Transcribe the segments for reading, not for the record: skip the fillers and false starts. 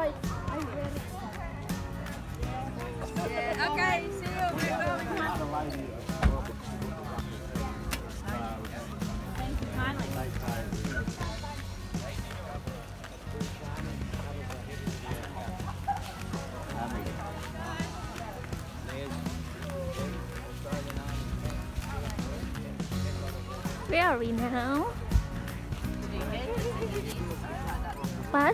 right. Okay, see you. Thank you kindly. Where are we now? Pas?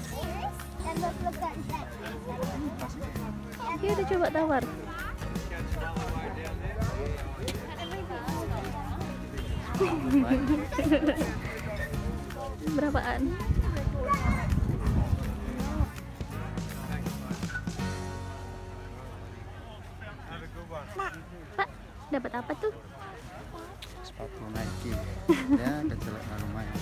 Dia udah coba tawar. Berapaan? Pak, dapat apa tuh? Sepatu Nike. Ya, kecelak lumayan.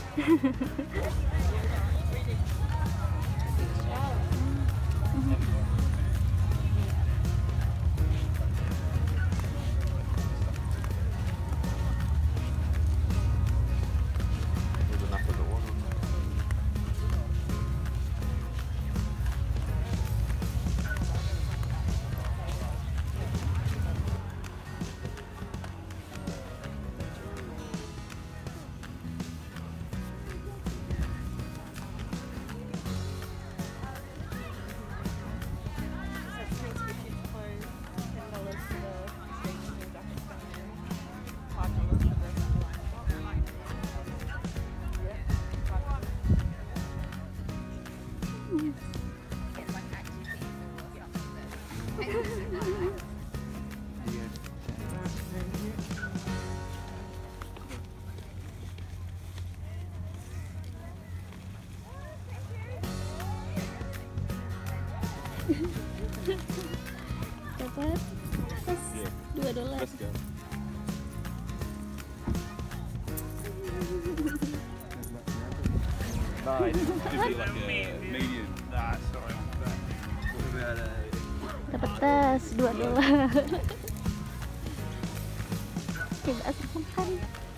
Dapat tas $2. Let's go. No, it should be like a medium. Nah, sorry. What about Dapat tas $2. Tidak makan.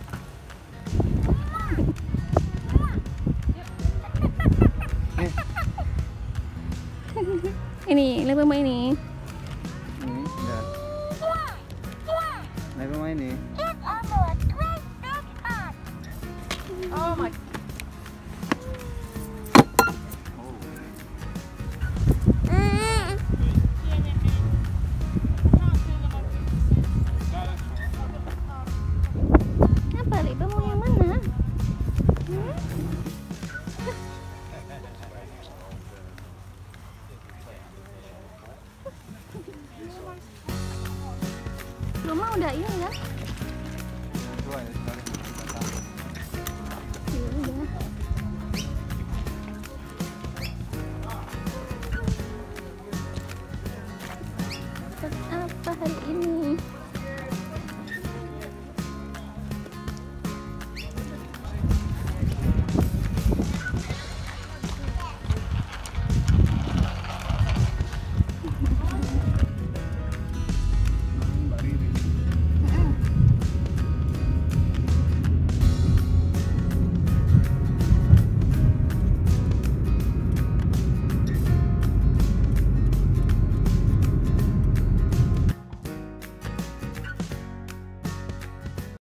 Ini, lihat mama ini. Ini enggak. Naik rumah ini. Oh my. Apa, Liba mau yang mana? Rumah udah ini ya? Tua ya, sekali. Ya udah. Dapat apa hari ini?